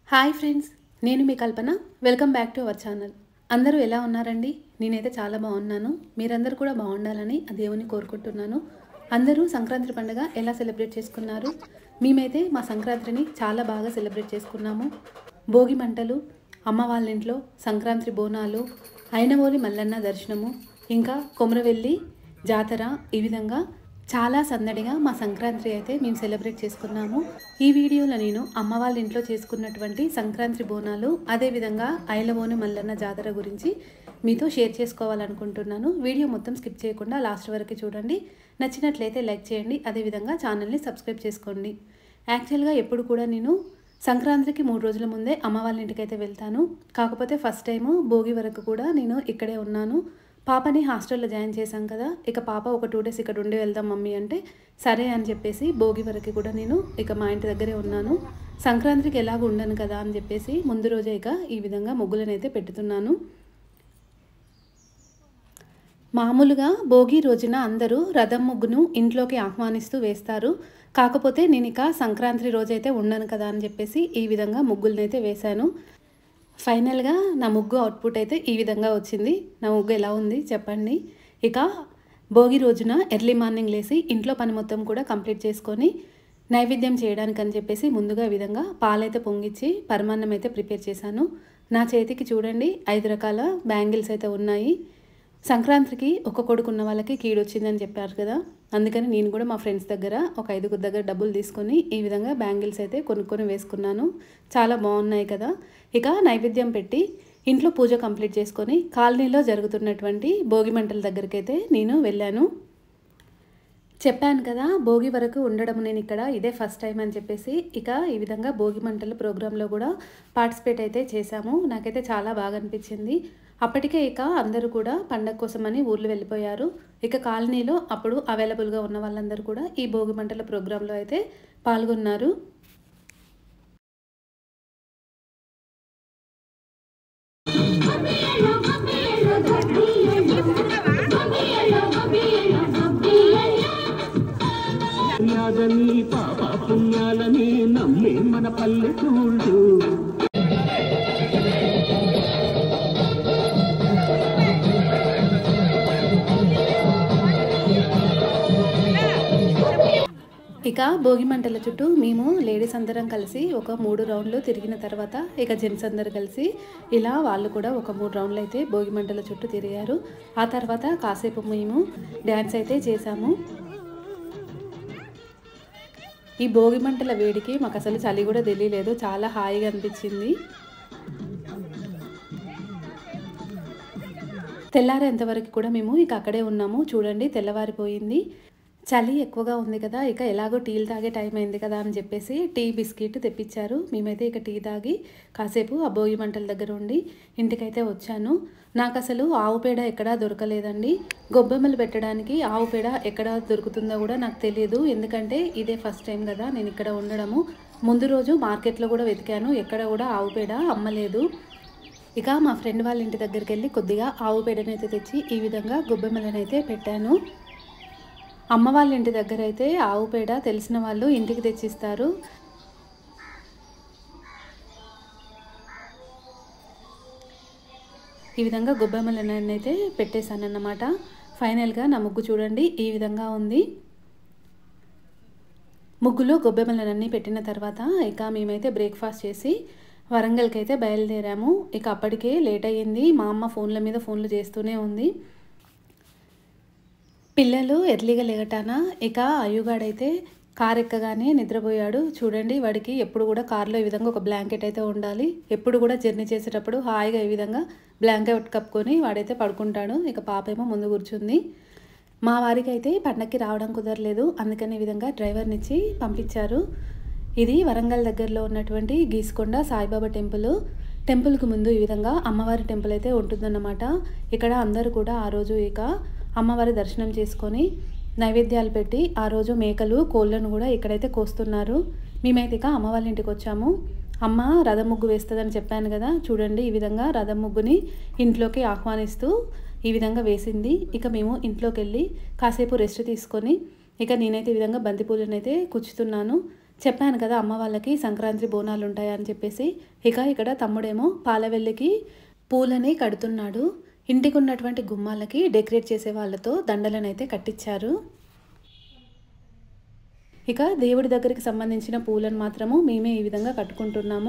Hi friends, నేను మీ Kalpana. Welcome back to our channel. అందరూ ఎలా ఉన్నారండి? నేనైతే చాలా బాగున్నాను. మీరందరూ కూడా బాగుండాలని ఆ దేవుని కోరుకుంటున్నాను. అందరూ సంక్రాంతి పండుగ ఎలా సెలబ్రేట్ చేసుకున్నారు? మేమైతే మా సంక్రాంతిని చాలా బాగా సెలబ్రేట్ చేసుకున్నాము. భోగి మంటలు, అమ్మ వాళ్ళ ఇంట్లో సంక్రాంతి బోనాలు, అయినవోలి మల్లన్న దర్శనము, ఇంకా కొమరవెల్లి జాతర, ఈ విధంగా చాలా సందడిగా మా సంక్రాంతి అయితే మేము సెలబ్రేట్ చేసుకున్నాము. ఈ వీడియోలో నేను అమ్మ వాళ్ళ ఇంట్లో చేసుకున్నటువంటి సంక్రాంతి బోనాలు, అదేవిధంగా ఐలవోని మల్లన్న జాతర గురించి మీతో షేర్ చేసుకోవాలనుకుంటున్నాను. వీడియో మొత్తం స్కిప్ చేయకుండా లాస్ట్ వరకు చూడండి. నచ్చినట్లయితే లైక్ చేయండి, అదేవిధంగా ఛానల్ని సబ్స్క్రైబ్ చేసుకోండి. యాక్చువల్గా ఎప్పుడు కూడా నేను సంక్రాంతికి 3 రోజుల ముందే అమ్మ వాళ్ళ ఇంటికి అయితే వెళ్తాను. కాకపోతే ఫస్ట్ టైము భోగి వరకు కూడా నేను ఇక్కడే ఉన్నాను. పాపని హాస్టల్లో జాయిన్ చేశాం కదా, ఇక పాప ఒక 2 డేస్ ఇక్కడ ఉండి వెళ్దాం మమ్మీ అంటే సరే అని చెప్పేసి భోగి వరకు కూడా నేను ఇక మా ఇంటి దగ్గరే ఉన్నాను. సంక్రాంతికి ఎలాగో ఉండను కదా అని చెప్పేసి ముందు రోజే ఇక ఈ విధంగా ముగ్గులను అయితే పెట్టుతున్నాను. మామూలుగా భోగి రోజున అందరూ రథం ముగ్గును ఇంట్లోకి ఆహ్వానిస్తూ వేస్తారు. కాకపోతే నేను ఇక సంక్రాంతి రోజైతే ఉండను కదా అని చెప్పేసి ఈ విధంగా ముగ్గులనైతే వేశాను. ఫైనల్గా నా ముగ్గు అవుట్పుట్ అయితే ఈ విధంగా వచ్చింది. నా ముగ్గు ఎలా ఉంది చెప్పండి. ఇక భోగి రోజున ఎర్లీ మార్నింగ్ లేసి ఇంట్లో పని మొత్తం కూడా కంప్లీట్ చేసుకొని నైవేద్యం చేయడానికి అని చెప్పేసి ముందుగా ఈ విధంగా పాలైతే పొంగిచ్చి పరమాన్నం అయితే ప్రిపేర్ చేశాను. నా చేతికి చూడండి 5 రకాల బ్యాంగిల్స్ అయితే ఉన్నాయి. సంక్రాంతికి ఒక కొడుకు ఉన్న వాళ్ళకి కీడు వచ్చిందని చెప్పారు కదా, అందుకని నేను కూడా మా ఫ్రెండ్స్ దగ్గర ఒక 5 దగ్గర డబ్బులు తీసుకొని ఈ విధంగా బ్యాంగిల్స్ అయితే కొనుక్కొని వేసుకున్నాను. చాలా బాగున్నాయి కదా. ఇక నైవేద్యం పెట్టి ఇంట్లో పూజ కంప్లీట్ చేసుకొని కాలనీలో జరుగుతున్నటువంటి భోగి మంటల దగ్గరికి అయితే నేను వెళ్ళాను. చెప్పాను కదా భోగి వరకు ఉండడం నేను ఇక్కడ ఇదే ఫస్ట్ టైం అని చెప్పేసి ఇక ఈ విధంగా భోగి మంటల ప్రోగ్రాంలో కూడా పార్టిసిపేట్ అయితే చేశాము. నాకైతే చాలా బాగా అనిపించింది. అప్పటికే ఇక అందరూ కూడా పండగ కోసమని ఊర్లు వెళ్ళిపోయారు. ఇక కాలనీలో అప్పుడు అవైలబుల్గా ఉన్న వాళ్ళందరూ కూడా ఈ భోగి మంటల ప్రోగ్రాంలో అయితే పాల్గొన్నారు. పాప పుణ్యాలని నమ్మే మన పల్లెటూళ్ళు. ఇక భోగి మంటల చుట్టూ మేము లేడీస్ అందరం కలిసి ఒక 3 రౌండ్లు తిరిగిన తర్వాత ఇక జెంట్స్ అందరు కలిసి ఇలా వాళ్ళు కూడా ఒక 3 రౌండ్లు అయితే భోగి మంటల చుట్టూ తిరిగారు. ఆ తర్వాత కాసేపు మేము డ్యాన్స్ అయితే చేసాము. ఈ భోగి మంటల వేడికి మాకు అసలు చలి కూడా తెలియలేదు, చాలా హాయిగా అనిపించింది. తెల్లారేంతవరకు కూడా మేము ఇక అక్కడే ఉన్నాము. చూడండి తెల్లవారిపోయింది. చలి ఎక్కువగా ఉంది కదా, ఇక ఎలాగో టీలు తాగే టైం అయింది కదా అని చెప్పేసి టీ బిస్కెట్ తెప్పించారు. మేమైతే ఇక టీ తాగి కాసేపు ఆ భోగి మంటల దగ్గర ఉండి ఇంటికైతే వచ్చాను. నాకు అసలు ఆవు పేడ ఎక్కడా దొరకలేదండి. గొబ్బెమ్మలు పెట్టడానికి ఆవు పేడ ఎక్కడ దొరుకుతుందో కూడా నాకు తెలియదు, ఎందుకంటే ఇదే ఫస్ట్ టైం కదా నేను ఇక్కడ ఉండడము. ముందు రోజు మార్కెట్లో కూడా వెతికాను, ఎక్కడ కూడా ఆవు పేడ అమ్మలేదు. ఇక మా ఫ్రెండ్ వాళ్ళ ఇంటి దగ్గరికి వెళ్ళి కొద్దిగా ఆవు పేడనైతే తెచ్చి ఈ విధంగా గొబ్బెమ్మలనైతే పెట్టాను. అమ్మ వాళ్ళ ఇంటి దగ్గర అయితే ఆవు పేడ తెలిసిన వాళ్ళు ఇంటికి తెచ్చిస్తారు. ఈ విధంగా గొబ్బెమ్మలనైతే అయితే పెట్టేశానన్నమాట. ఫైనల్గా నా ముగ్గు చూడండి ఈ విధంగా ఉంది. ముగ్గులో గొబ్బెమ్మలన్నీ పెట్టిన తర్వాత ఇక మేమైతే బ్రేక్ఫాస్ట్ చేసి వరంగల్కి అయితే బయలుదేరాము. ఇక అప్పటికే లేట్ అయ్యింది. మా అమ్మ ఫోన్ల మీద ఫోన్లు చేస్తూనే ఉంది. పిల్లలు ఎర్లీగా లేగటాన ఇక అయ్యుగాడైతే కార్ ఎక్కగానే నిద్రపోయాడు. చూడండి వాడికి ఎప్పుడు కూడా కార్లో ఈ విధంగా ఒక బ్లాంకెట్ అయితే ఉండాలి. ఎప్పుడు కూడా జర్నీ చేసేటప్పుడు హాయిగా ఈ విధంగా బ్లాంకెట్ కప్పుకొని వాడైతే పడుకుంటాడు. ఇక పాప ఏమో ముందు కూర్చుంది. మా వారికి అయితే పండక్కి రావడం కుదరలేదు, అందుకని ఈ విధంగా డ్రైవర్ని ఇచ్చి పంపించారు. ఇది వరంగల్ దగ్గరలో ఉన్నటువంటి గీసుకొండ సాయిబాబా టెంపుల్. టెంపుల్కి ముందు ఈ విధంగా అమ్మవారి టెంపుల్ అయితే ఉంటుందన్నమాట. ఇక్కడ అందరూ కూడా ఆ రోజు ఇక అమ్మవారి దర్శనం చేసుకొని నైవేద్యాలు పెట్టి ఆ రోజు మేకలు కోళ్ళను కూడా ఇక్కడైతే కోస్తున్నారు. మేమైతే ఇక అమ్మ వాళ్ళ ఇంటికి వచ్చాము. అమ్మ రథం ముగ్గు వేస్తుందని చెప్పాను కదా, చూడండి ఈ విధంగా రథం ముగ్గుని ఇంట్లోకి ఆహ్వానిస్తూ ఈ విధంగా వేసింది. ఇక మేము ఇంట్లోకి వెళ్ళి కాసేపు రెస్ట్ తీసుకొని ఇక నేనైతే ఈ విధంగా బంతిపూలను అయితే కుచ్చుతున్నాను. చెప్పాను కదా అమ్మ వాళ్ళకి సంక్రాంతి బోనాలు ఉంటాయని చెప్పేసి. ఇక ఇక్కడ తమ్ముడేమో పాలవెల్లికి పూలని కడుతున్నాడు. ఇంటికి ఉన్నటువంటి గుమ్మాలకి డెకరేట్ చేసే వాళ్ళతో దండలనైతే కట్టించారు. ఇక దేవుడి దగ్గరికి సంబంధించిన పూలను మాత్రము మేమే ఈ విధంగా కట్టుకుంటున్నాము.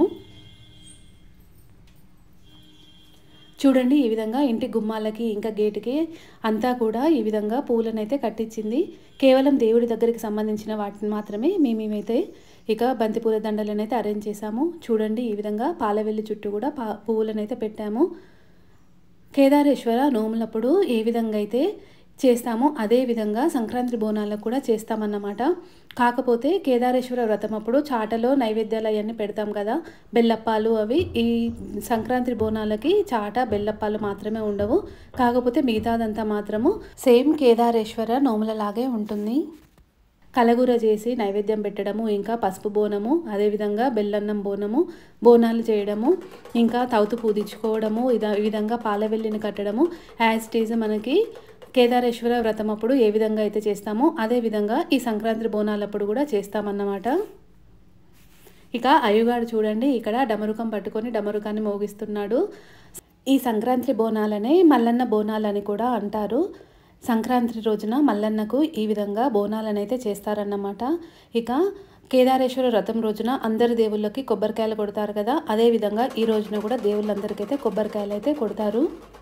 చూడండి ఈ విధంగా ఇంటి గుమ్మాలకి ఇంకా గేటుకి అంతా కూడా ఈ విధంగా పూలనైతే కట్టించింది. కేవలం దేవుడి దగ్గరికి సంబంధించిన వాటిని మాత్రమే మేమైతే ఇక బంతిపూల దండలనైతే అరేంజ్ చేసాము. చూడండి ఈ విధంగా పాలవెల్లి చుట్టూ కూడా పువ్వులనైతే పెట్టాము. కేదారేశ్వర నోములప్పుడు ఏ విధంగా అయితే చేస్తామో అదే విధంగా సంక్రాంతి బోనాలకు కూడా చేస్తామన్నమాట. కాకపోతే కేదారేశ్వర వ్రతం అప్పుడు చాటలో నైవేద్యాలు అవన్నీ పెడతాం కదా, బెల్లప్పాలు అవి. ఈ సంక్రాంతి బోనాలకి చాట బెల్లప్పాలు మాత్రమే ఉండవు. కాకపోతే మిగతాదంతా మాత్రము సేమ్ కేదారేశ్వర నోములలాగే ఉంటుంది. కలగూర చేసి నైవేద్యం పెట్టడము, ఇంకా పసుపు బోనము, అదేవిధంగా బెల్లన్నం బోనము, బోనాలు చేయడము, ఇంకా తౌతు పూదించుకోవడము, ఈ విధంగా పాలవెల్లిని కట్టడము యాజ్ ఇట్ ఈజ్ మనకి కేదారేశ్వర వ్రతం అప్పుడు ఏ విధంగా అయితే చేస్తామో అదే విధంగా ఈ సంక్రాంతి బోనాలప్పుడు కూడా చేస్తామన్నమాట. ఇక అయ్యగారు చూడండి ఇక్కడ డమరుకం పట్టుకొని డమరుకాన్ని మోగిస్తున్నాడు. ఈ సంక్రాంతి బోనాలనే మల్లన్న బోనాలని కూడా అంటారు. సంక్రాంతి రోజున మల్లన్నకు ఈ విధంగా బోనాలనైతే చేస్తారన్నమాట. ఇక కేదారేశ్వర వ్రతం రోజున అందరి దేవుళ్ళకి కొబ్బరికాయలు కొడతారు కదా, అదేవిధంగా ఈ రోజున కూడా దేవుళ్ళందరికైతే కొబ్బరికాయలు అయితే కొడతారు.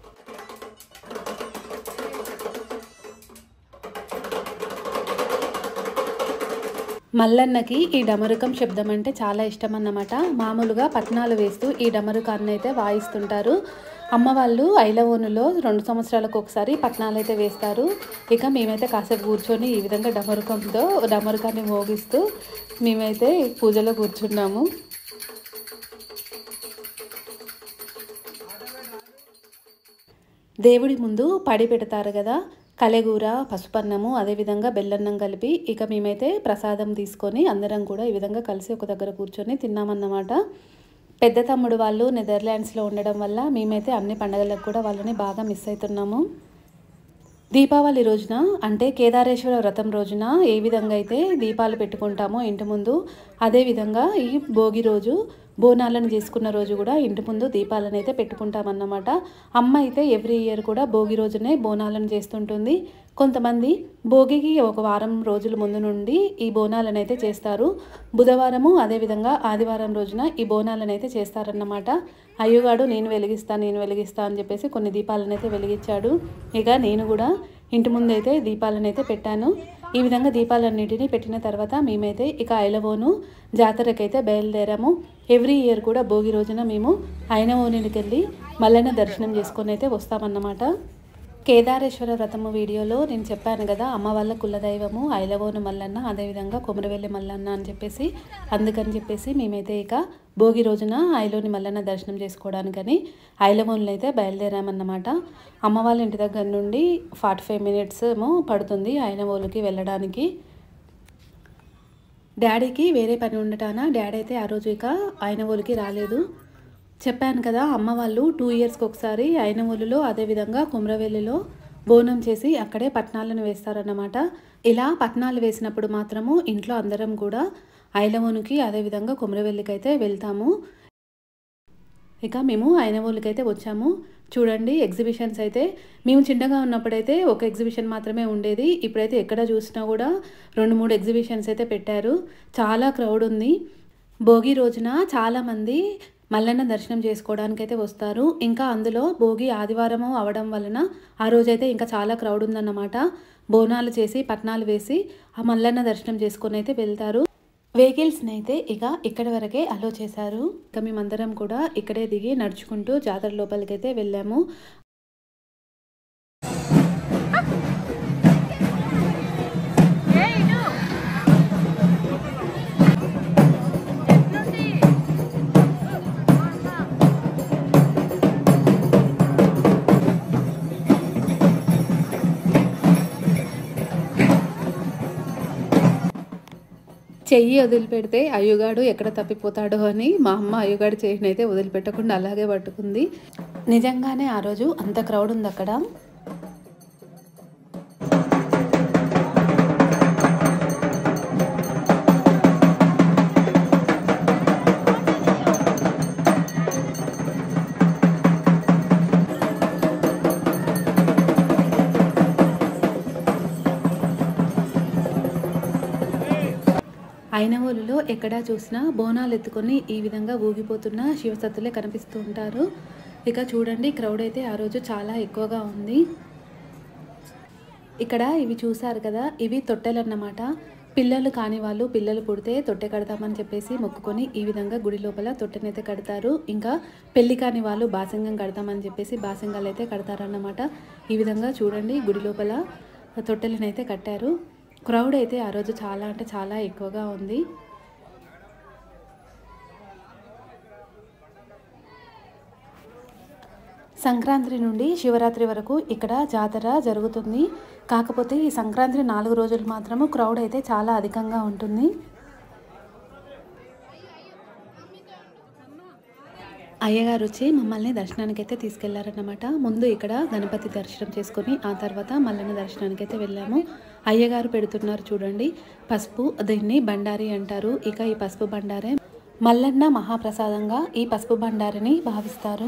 మల్లన్నకి ఈ డమరుకం శబ్దం అంటే చాలా ఇష్టం అన్నమాట. మామూలుగా పట్నాలు వేస్తూ ఈ డమరుకాన్ని అయితే వాయిస్తుంటారు. అమ్మ వాళ్ళు ఐలవోనులో 2 సంవత్సరాలకు ఒకసారి పట్నాలు అయితే వేస్తారు. ఇక మేమైతే కాసేపు కూర్చొని ఈ విధంగా డమరుకాన్ని మోగిస్తూ మేమైతే పూజలో కూర్చున్నాము. దేవుడి ముందు పడి పెడతారు కదా, కలెగూర, పసుపన్నము, అదేవిధంగా బెల్లన్నం కలిపి ఇక మేమైతే ప్రసాదం తీసుకొని అందరం కూడా ఈ విధంగా కలిసి ఒక దగ్గర కూర్చొని తిన్నామన్నమాట. పెద్ద తమ్ముడు వాళ్ళు నెదర్లాండ్స్లో ఉండడం వల్ల మేమైతే అన్ని పండుగలకు కూడా వాళ్ళని బాగా మిస్ అవుతున్నాము. దీపావళి రోజున అంటే కేదారేశ్వర వ్రతం రోజున ఏ విధంగా అయితే దీపాలు పెట్టుకుంటామో ఇంటి ముందు, అదేవిధంగా ఈ భోగి రోజు బోనాలను చేసుకున్న రోజు కూడా ఇంటి ముందు దీపాలను అయితే పెట్టుకుంటామన్నమాట. అమ్మ అయితే ఎవ్రీ ఇయర్ కూడా భోగి రోజునే బోనాలను చేస్తుంటుంది. కొంతమంది భోగికి ఒక వారం రోజుల ముందు నుండి ఈ బోనాలను అయితే చేస్తారు. బుధవారము అదేవిధంగా ఆదివారం రోజున ఈ బోనాలను అయితే చేస్తారన్నమాట. అయ్యగాడు నేను వెలిగిస్తా అని చెప్పేసి కొన్ని దీపాలను అయితే వెలిగించాడు. ఇక నేను కూడా ఇంటి ముందు అయితే దీపాలను అయితే పెట్టాను. ఈ విధంగా దీపాలన్నిటిని పెట్టిన తర్వాత మేమైతే ఇక ఐలవోను జాతరకైతే బయలుదేరాము. ఎవ్రీ ఇయర్ కూడా భోగి రోజున మేము ఐలవోనికి వెళ్ళి మల్లన్న దర్శనం చేసుకొని అయితే వస్తామన్నమాట. కేదారేశ్వర వ్రతము వీడియోలో నేను చెప్పాను కదా, అమ్మ వాళ్ళ కులదైవము ఐలవోను మల్లన్న, అదేవిధంగా కొమరవెల్లి మల్లన్న అని చెప్పేసి. అందుకని చెప్పేసి మేమైతే ఇక భోగి రోజున ఐలోని మల్లన్న దర్శనం చేసుకోవడానికని ఐలవోన్లో అయితే బయలుదేరామన్నమాట. అమ్మ వాళ్ళ ఇంటి దగ్గర నుండి 45 minutes ఏమో పడుతుంది ఐలవోలుకి వెళ్ళడానికి. డాడీకి వేరే పని ఉండటాన డాడీ అయితే ఆ రోజు ఇక ఐలవోలుకి రాలేదు. చెప్పాను కదా అమ్మ వాళ్ళు 2 yearsకి ఒకసారి ఐనవోలులో అదేవిధంగా కుమ్రవెల్లిలో బోనం చేసి అక్కడే పట్నాలను వేస్తారన్నమాట. ఇలా పట్నాలు వేసినప్పుడు మాత్రము ఇంట్లో అందరం కూడా ఐలవోనుకి అదేవిధంగా కుమ్రవెల్లికి అయితే వెళ్తాము. ఇక మేము ఐనవోలుకి అయితే వచ్చాము. చూడండి ఎగ్జిబిషన్స్ అయితే మేము చిన్నగా ఉన్నప్పుడైతే ఒక ఎగ్జిబిషన్ మాత్రమే ఉండేది. ఇప్పుడైతే ఎక్కడ చూసినా కూడా 2-3 ఎగ్జిబిషన్స్ అయితే పెట్టారు. చాలా క్రౌడ్ ఉంది. భోగి రోజున చాలామంది మల్లన్న దర్శనం చేసుకోవడానికైతే వస్తారు. ఇంకా అందులో భోగి ఆదివారము అవడం వలన ఆ రోజైతే ఇంకా చాలా క్రౌడ్ ఉందన్నమాట. బోనాలు చేసి పట్నాలు వేసి ఆ మల్లన్న దర్శనం చేసుకొని అయితే వెళ్తారు. వెహికల్స్ని అయితే ఇక ఇక్కడి వరకే అలో చేశారు. ఇక మేమందరం కూడా ఇక్కడే దిగి నడుచుకుంటూ జాతర లోపలికైతే వెళ్ళాము. చెయ్యి వదిలిపెడితే అయ్యగాడు ఎక్కడ తప్పిపోతాడో అని మా అమ్మ అయ్యగాడు చెయ్యిని అయితే వదిలిపెట్టకుండా అలాగే పట్టుకుంది. నిజంగానే ఆ రోజు అంత క్రౌడ్ ఉంది అక్కడ. జాతరలో ఎక్కడా చూసినా బోనాలు ఎత్తుకొని ఈ విధంగా ఊగిపోతున్న శివసత్తులే కనిపిస్తూ ఉంటారు. ఇక చూడండి, క్రౌడ్ అయితే ఆ రోజు చాలా ఎక్కువగా ఉంది. ఇక్కడ ఇవి చూసారు కదా, ఇవి తొట్టెలన్నమాట. పిల్లలు కాని వాళ్ళు పిల్లలు పుడితే తొట్టె కడతామని చెప్పేసి మొక్కుకొని ఈ విధంగా గుడి లోపల తొట్టెనైతే కడతారు. ఇంకా పెళ్లి కాని వాళ్ళు బాసింగం కడతామని చెప్పేసి బాసింగాలు అయితే కడతారన్నమాట. ఈ విధంగా చూడండి, గుడి లోపల తొట్టెలనైతే కట్టారు. క్రౌడ్ అయితే ఆ రోజు చాలా అంటే చాలా ఎక్కువగా ఉంది. సంక్రాంతి నుండి శివరాత్రి వరకు ఇక్కడ జాతర జరుగుతుంది. కాకపోతే ఈ సంక్రాంతి 4 రోజులు మాత్రము క్రౌడ్ అయితే చాలా అధికంగా ఉంటుంది. అయ్యగారు వచ్చి మమ్మల్ని దర్శనానికి అయితే తీసుకెళ్లారన్నమాట. ముందు ఇక్కడ గణపతి దర్శనం చేసుకొని ఆ తర్వాత మల్లన్న దర్శనానికి అయితే వెళ్ళాము. అయ్యగారు పెడుతున్నారు చూడండి పసుపు, దీన్ని బండారి అంటారు. ఇక ఈ పసుపు బండారే మల్లన్న మహాప్రసాదంగా ఈ పసుపు బండారిని భావిస్తారు.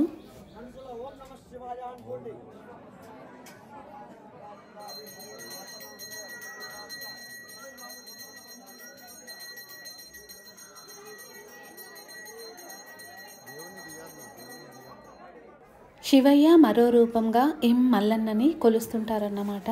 శివయ్య మరో రూపంగా మల్లన్నని కొలుస్తుంటారన్నమాట.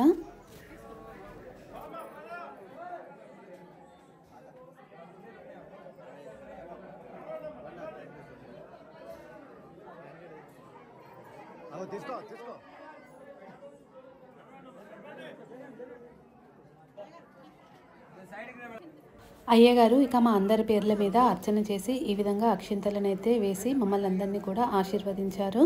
అయ్యగారు ఇక మా అందరి పేర్ల మీద అర్చన చేసి ఈ విధంగా అక్షింతలనైతే వేసి మమ్మల్ని అందరినీ కూడా ఆశీర్వదించారు.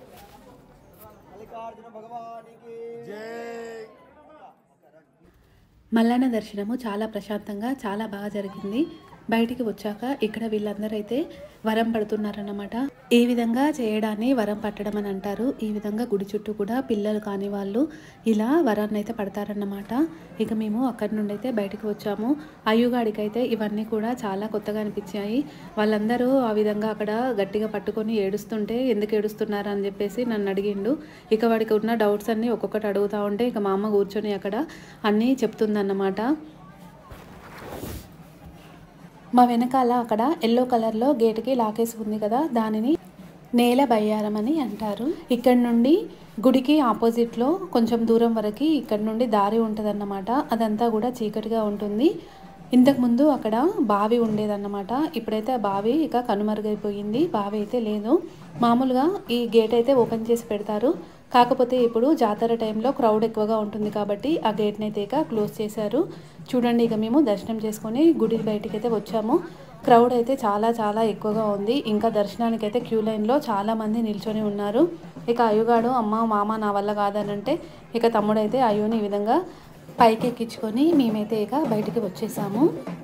మల్లన్న దర్శనము చాలా ప్రశాంతంగా చాలా బాగా జరిగింది. బయటికి వచ్చాక ఇక్కడ వీళ్ళందరూ అయితే వరం పడుతున్నారన్నమాట. ఈ విధంగా చేయడాన్ని వరం పట్టడం అని అంటారు. ఈ విధంగా గుడి చుట్టూ కూడా పిల్లలు కాని వాళ్ళు ఇలా వరాన్ని అయితే పడతారన్నమాట. ఇక మేము అక్కడి నుండి అయితే బయటకు వచ్చాము. అయ్యుగాడికి అయితే ఇవన్నీ కూడా చాలా కొత్తగా అనిపించాయి. వాళ్ళందరూ ఆ విధంగా అక్కడ గట్టిగా పట్టుకొని ఏడుస్తుంటే ఎందుకు ఏడుస్తున్నారు అని చెప్పేసి నన్ను అడిగిండు. ఇక వాడికి ఉన్న డౌట్స్ అన్నీ ఒక్కొక్కటి అడుగుతూ ఉంటే ఇక మా అమ్మ కూర్చొని అక్కడ అన్నీ చెప్తుందన్నమాట. మా వెనకాల అక్కడ ఎల్లో కలర్లో గేటుకి లాకేసి ఉంది కదా, దానిని నేల బయ్యారం అని అంటారు. ఇక్కడ నుండి గుడికి ఆపోజిట్లో కొంచెం దూరం వరకు ఇక్కడ నుండి దారి ఉంటుందన్నమాట. అదంతా కూడా చీకటిగా ఉంటుంది. ఇంతకుముందు అక్కడ బావి ఉండేదన్నమాట. ఇప్పుడైతే ఆ బావి ఇక కనుమరుగైపోయింది. బావి అయితే లేదు. మామూలుగా ఈ గేట్ అయితే ఓపెన్ చేసి పెడతారు. కాకపోతే ఇప్పుడు జాతర టైంలో క్రౌడ్ ఎక్కువగా ఉంటుంది కాబట్టి ఆ గేట్ని అయితే ఇక క్లోజ్ చేశారు. చూడండి, ఇక మేము దర్శనం చేసుకొని గుడి బయటికి అయితే వచ్చాము. క్రౌడ్ అయితే చాలా చాలా ఎక్కువగా ఉంది. ఇంకా దర్శనానికి అయితే క్యూ లైన్లో చాలామంది నిల్చొని ఉన్నారు. ఇక అయ్యగాడు అమ్మ మామ నా వల్ల కాదనంటే ఇక తమ్ముడైతే అయ్యోని ఈ విధంగా పైకి ఎక్కించుకొని మేమైతే ఇక బయటికి వచ్చేసాము.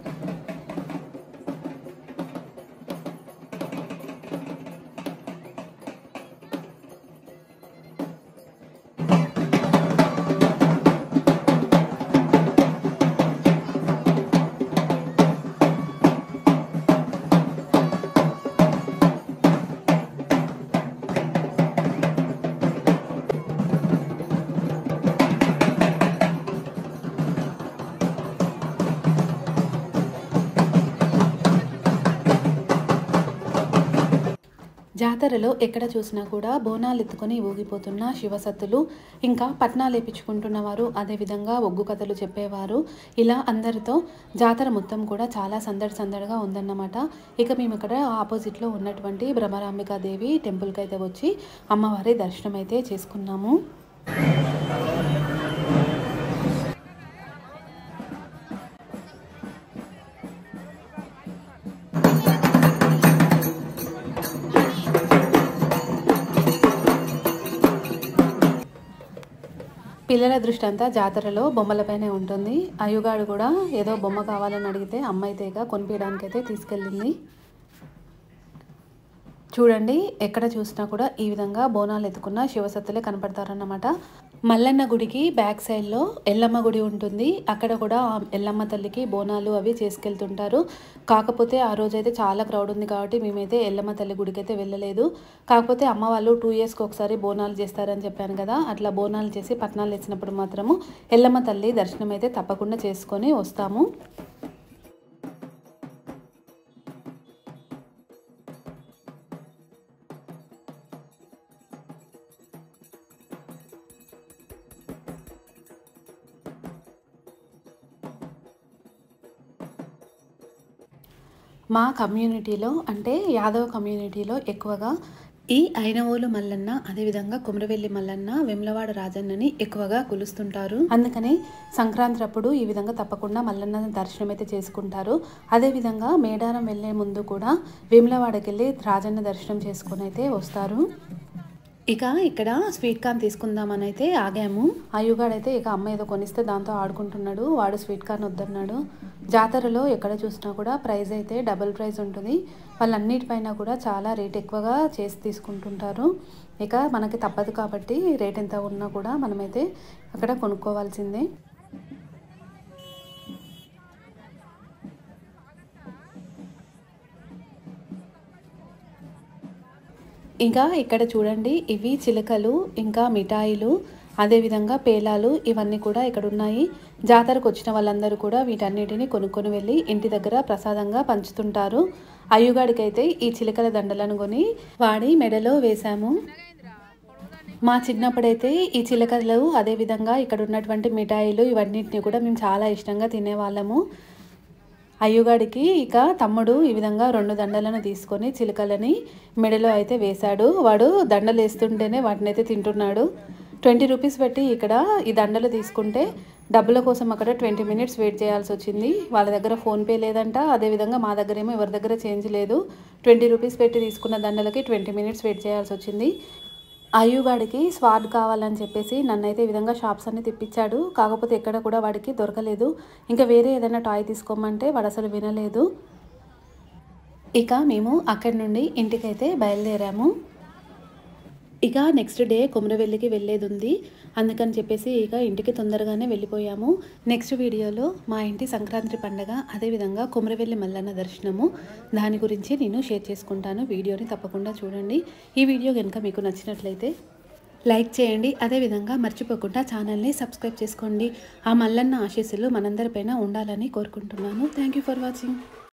జాతరలో ఎక్కడ చూసినా కూడా బోనాలు ఎత్తుకొని ఊగిపోతున్న శివసత్తులు, ఇంకా పట్నాలు వేయించుకుంటున్న వారు, అదేవిధంగా ఒగ్గు కథలు చెప్పేవారు, ఇలా అందరితో జాతర మొత్తం కూడా చాలా సందడిగా ఉందన్నమాట. ఇక మేము ఇక్కడ ఆపోజిట్లో ఉన్నటువంటి భ్రమరాంబికాదేవి టెంపుల్కి అయితే వచ్చి అమ్మవారి దర్శనం అయితే చేసుకున్నాము. పిల్లల దృష్టి అంతా జాతరలో బొమ్మలపైనే ఉంటుంది. అయ్యగాడు కూడా ఏదో బొమ్మ కావాలని అడిగితే అమ్మ అయితే ఇక కొనిపించడానికి అయితే తీసుకెళ్ళింది. చూడండి, ఎక్కడ చూసినా కూడా ఈ విధంగా బోనాలు ఎత్తుకున్న శివసత్తులే కనపడతారన్నమాట. మల్లన్న గుడికి బ్యాక్ సైడ్లో ఎల్లమ్మ గుడి ఉంటుంది. అక్కడ కూడా ఎల్లమ్మ తల్లికి బోనాలు అవి చేసుకెళ్తుంటారు. కాకపోతే ఆ రోజైతే చాలా క్రౌడ్ ఉంది కాబట్టి మేమైతే ఎల్లమ్మ తల్లి గుడికి అయితే వెళ్ళలేదు. కాకపోతే అమ్మ వాళ్ళు 2 yearsకి ఒకసారి బోనాలు చేస్తారని చెప్పాను కదా, అట్లా బోనాలు చేసి పట్నాలు వేసినప్పుడు మాత్రము ఎల్లమ్మ తల్లి దర్శనం అయితే తప్పకుండా చేసుకొని వస్తాము. మా కమ్యూనిటీలో అంటే యాదవ కమ్యూనిటీలో ఎక్కువగా ఈ ఐనవోలు మల్లన్న, అదేవిధంగా కుమరవెల్లి మల్లన్న, వెమ్లవాడ రాజన్నని ఎక్కువగా కొలుస్తుంటారు. అందుకని సంక్రాంతి అప్పుడు ఈ విధంగా తప్పకుండా మల్లన్న దర్శనం అయితే చేసుకుంటారు. అదేవిధంగా మేడారం వెళ్ళే ముందు కూడా వేములవాడకి వెళ్ళి రాజన్న దర్శనం చేసుకొని అయితే వస్తారు. ఇక ఇక్కడ స్వీట్ కార్న్ తీసుకుందామని అయితే ఆగాము. అయ్యుగాడైతే ఇక అమ్మ ఏదో కొనిస్తే దాంతో ఆడుకుంటున్నాడు. వాడు స్వీట్ కార్న్ వద్దన్నాడు. జాతరలో ఎక్కడ చూసినా కూడా ప్రైస్ అయితే డబుల్ ప్రైస్ ఉంటుంది. వాళ్ళన్నిటిపైన కూడా చాలా రేట్ ఎక్కువగా చేసి తీసుకుంటుంటారు. ఇక మనకి తప్పదు కాబట్టి రేట్ ఎంత ఉన్నా కూడా మనమైతే అక్కడ కొనుక్కోవాల్సిందే. ఇంకా ఇక్కడ చూడండి, ఇవి చిలకలు, ఇంకా మిఠాయిలు, అదేవిధంగా పేలాలు ఇవన్నీ కూడా ఇక్కడ ఉన్నాయి. జాతరకు వచ్చిన వాళ్ళందరూ కూడా వీటన్నిటిని కొనుక్కొని వెళ్ళి ఇంటి దగ్గర ప్రసాదంగా పంచుతుంటారు. అయ్యుగాడికైతే ఈ చిలకల దండలను కొని వాడి మెడలో వేశాము. మా చిన్నప్పుడైతే ఈ చిలకలు అదేవిధంగా ఇక్కడ ఉన్నటువంటి మిఠాయిలు ఇవన్నిటిని కూడా మేము చాలా ఇష్టంగా తినేవాళ్ళము. అయ్యుగాడికి ఇక తమ్ముడు ఈ విధంగా 2 దండలను తీసుకొని చిలుకలని మెడలో అయితే వేశాడు. వాడు దండలు వేస్తుంటేనే వాటిని అయితే తింటున్నాడు. 20 రూపీస్ పెట్టి ఇక్కడ ఈ దండలు తీసుకుంటే డబ్బుల కోసం అక్కడ 20 మినిట్స్ వెయిట్ చేయాల్సి వచ్చింది. వాళ్ళ దగ్గర ఫోన్పే లేదంట. అదేవిధంగా మా దగ్గర ఏమో ఎవరి దగ్గర చేంజ్ లేదు. 20 రూపీస్ పెట్టి తీసుకున్న దండలకి 20 మినిట్స్ వెయిట్ చేయాల్సి వచ్చింది. అయ్యుగాడికి స్వాడ్ కావాలని చెప్పేసి నన్నైతే ఈ విధంగా షాప్స్ అన్ని తిప్పించాడు. కాకపోతే ఎక్కడ కూడా వాడికి దొరకలేదు. ఇంకా వేరే ఏదైనా టాయ్ తీసుకోమంటే వాడు అసలు వినలేదు. ఇక మేము అక్కడి నుండి ఇంటికైతే బయలుదేరాము. ఇక నెక్స్ట్ డే కుమరవెల్లికి వెళ్ళేది ఉంది. అందుకని చెప్పేసి ఇక ఇంటికి తొందరగానే వెళ్ళిపోయాము. నెక్స్ట్ వీడియోలో మా ఇంటి సంక్రాంతి పండగ, అదేవిధంగా కుమరవెల్లి మల్లన్న దర్శనము, దాని గురించి నేను షేర్ చేసుకుంటాను. వీడియోని తప్పకుండా చూడండి. ఈ వీడియో కనుక మీకు నచ్చినట్లయితే లైక్ చేయండి. అదేవిధంగా మర్చిపోకుండా ఛానల్ని సబ్స్క్రైబ్ చేసుకోండి. ఆ మల్లన్న ఆశీస్సులు మనందరిపైన ఉండాలని కోరుకుంటున్నాను. Thank you for watching.